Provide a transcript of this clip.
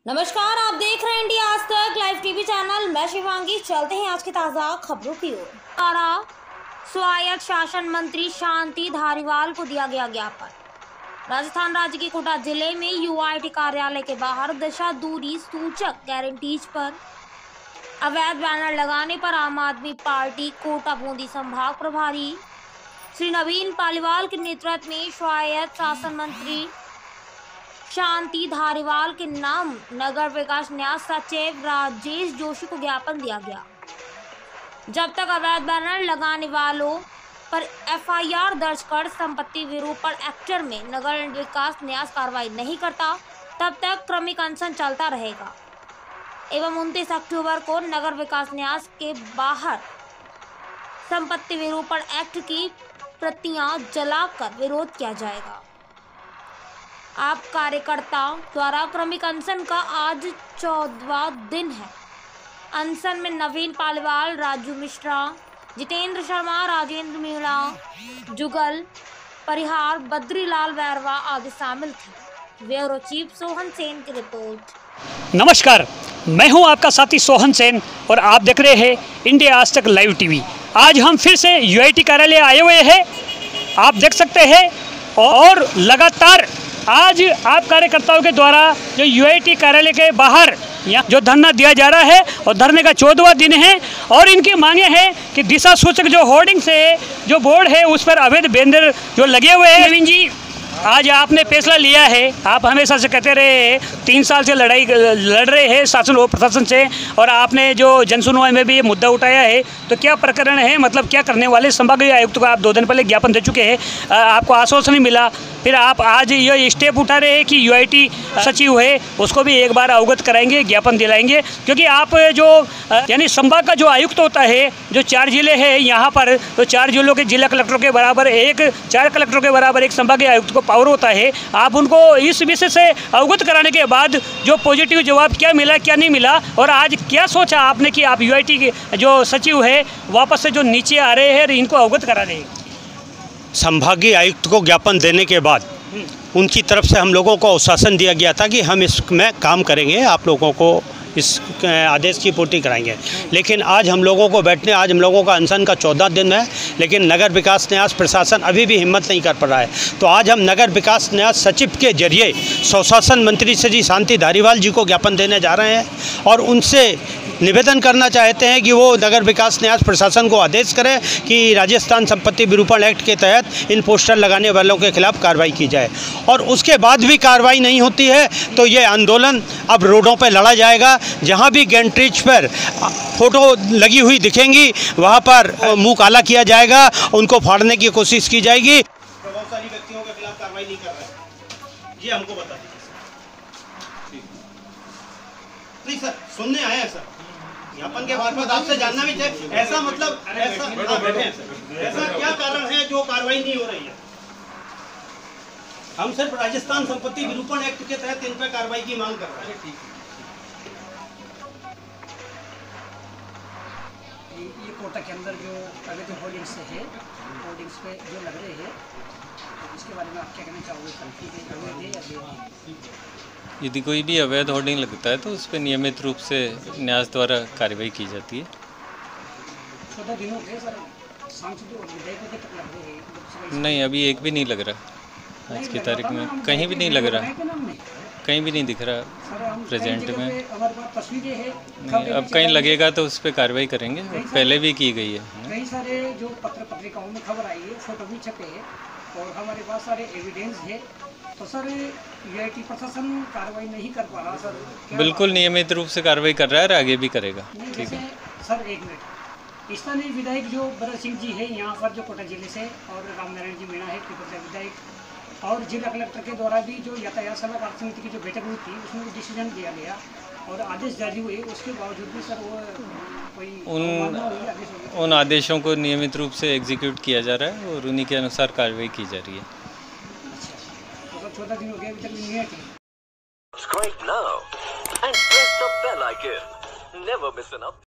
नमस्कार, आप देख रहे हैं इंडिया आज तक लाइव टीवी चैनल। मैं शिवांगी। चलते हैं आज की ताज़ा खबरों की ओर। स्वायत्त शासन मंत्री शांति धारीवाल को दिया गया ज्ञापन। राजस्थान राज्य के कोटा जिले में यूआईटी कार्यालय के बाहर दिशा दूरी सूचक गारंटीज पर अवैध बैनर लगाने पर आम आदमी पार्टी कोटा बूंदी संभाग प्रभारी श्री नवीन पालीवाल के नेतृत्व में स्वायत्त शासन मंत्री शांति धारीवाल के नाम नगर विकास न्यास सचिव राजेश जोशी को ज्ञापन दिया गया। जब तक अवैध बैनर लगाने वालों पर एफआईआर दर्ज कर संपत्ति विरूपण एक्ट में नगर विकास न्यास कार्रवाई नहीं करता, तब तक क्रमिक अनशन चलता रहेगा एवं 29 अक्टूबर को नगर विकास न्यास के बाहर संपत्ति विरूपण एक्ट की प्रतियां जलाकर विरोध किया जाएगा। आप कार्यकर्ताओं द्वारा क्रमिक अनशन का आज 14वां दिन है। अनशन में नवीन पालीवाल, राजू मिश्रा, जितेंद्र शर्मा, राजेंद्र मीणा, जुगल परिहार, बद्रीलाल बैरवा आदि शामिल थे। ब्यूरो चीफ सोहन सेन की रिपोर्ट। नमस्कार, मैं हूं आपका साथी सोहन सेन और आप देख रहे हैं इंडिया आज तक लाइव टीवी। आज हम फिर से यूआईटी कार्यालय आए हुए हैं, आप देख सकते हैं। और लगातार आज आप कार्यकर्ताओं के द्वारा जो यूआईटी कार्यालय के बाहर यहाँ जो धरना दिया जा रहा है और धरने का 14वां दिन है और इनकी मांगे हैं कि दिशा सूचक जो होर्डिंग्स है, जो बोर्ड है, उस पर अवैध बैनर जो लगे हुए हैं। नवीन जी, आज आपने फैसला लिया है। आप हमेशा से कहते रहे 3 साल से लड़ाई लड़ रहे हैं शासन और प्रशासन से, और आपने जो जनसुनवाई में भी ये मुद्दा उठाया है, तो क्या प्रकरण है, मतलब क्या करने वाले? संभागीय आयुक्त को आप 2 दिन पहले ज्ञापन दे चुके हैं, आपको आश्वासन नहीं मिला, फिर आप आज ये स्टेप उठा रहे हैं कि यूआईटी सचिव है उसको भी एक बार अवगत कराएंगे, ज्ञापन दिलाएंगे, क्योंकि आप जो यानी संभाग का जो आयुक्त होता है, जो 4 जिले हैं यहाँ पर, तो 4 जिलों के जिला कलेक्टरों के बराबर 4 कलेक्टरों के बराबर एक संभागीय आयुक्त को पावर होता है। आप उनको इस विषय से अवगत कराने के बाद जो पॉजिटिव जवाब क्या मिला क्या नहीं मिला, और आज क्या सोचा आपने कि आप यूआईटी के जो सचिव है वापस से जो नीचे आ रहे हैं इनको अवगत करा रहे हैं? संभागीय आयुक्त को ज्ञापन देने के बाद उनकी तरफ से हम लोगों को आश्वासन दिया गया था कि हम इसमें काम करेंगे, आप लोगों को इस आदेश की पूर्ति कराएंगे। लेकिन आज हम लोगों का अनशन का 14वां दिन है, लेकिन नगर विकास न्यास प्रशासन अभी भी हिम्मत नहीं कर पा रहा है। तो आज हम नगर विकास न्यास सचिव के जरिए स्वशासन मंत्री श्री शांति धारीवाल जी को ज्ञापन देने जा रहे हैं और उनसे निवेदन करना चाहते हैं कि वो नगर विकास न्यास प्रशासन को आदेश करें कि राजस्थान संपत्ति विरूपण एक्ट के तहत इन पोस्टर लगाने वालों के खिलाफ कार्रवाई की जाए। और उसके बाद भी कार्रवाई नहीं होती है तो ये आंदोलन अब रोडों पर लड़ा जाएगा। जहां भी गैंट्रीज पर फोटो लगी हुई दिखेंगी वहां पर मुंह काला किया जाएगा, उनको फाड़ने की कोशिश की जाएगी। प्रभावशाली व्यक्तियों के खिलाफ कार्रवाई नहीं कर रहे, ये हमको बता दीजिए। नहीं सर, सुनने आए हैं सर, ज्ञापन के बाद आपसे जानना भी चाहिए। ऐसा मतलब ऐसा क्या कारण है जो कार्रवाई नहीं हो रही है? हम सिर्फ राजस्थान संपत्ति विरूपण एक्ट के तहत इन पर कार्रवाई की मांग कर रहे हैं। ये कोटा के अंदर जो अवैध होर्डिंग्स है, होर्डिंग्स पे जो लग रहे हैं, इसके बारे में आप क्या कहना चाहोगे? यदि कोई भी अवैध होर्डिंग लगता है तो उस पर नियमित रूप से न्यास द्वारा कार्रवाई की जाती है। 14 दिनों के सर सांसद और विधायक तक लग रहे हैं? नहीं, अभी एक भी नहीं लग रहा। आज की तारीख में कहीं भी नहीं लग रहा, कहीं भी नहीं दिख रहा प्रेजेंट में। नहीं, अब कहीं लगेगा तो उस पर कार्रवाई करेंगे, पहले भी की गई है। कई सारे जो पत्रिकाओं में खबर आई है, फोटो भी छपे हैं और हमारे पास सारे एविडेंस है, तो सर यूआईटी प्रशासन कार्रवाई नहीं कर पा रहा सर? बिल्कुल नियमित रूप से कार्रवाई कर रहा है और आगे भी करेगा। ठीक है सर, 1 मिनट। स्थानीय विधायक जो भरत सिंह जी है यहाँ पर जो कोटा जिले से, और रामनारायण जी मीणा है विधायक, और जिला कलेक्टर के द्वारा भी जो यातायात सलाहकार समिति की जो बैठक हुई थी उसमें भी डिसीजन दिया गया और आदेश जारी हुए, उसके बावजूद भी सर वो कोई उन आदेशों को नियमित रूप से एग्जीक्यूट किया जा रहा है और उन्हीं के अनुसार कार्रवाई की जा रही है। अच्छा, तो सर 14 दिन हो गए, अभी तक नहीं है। Subscribe now and press the bell icon. Never miss an update.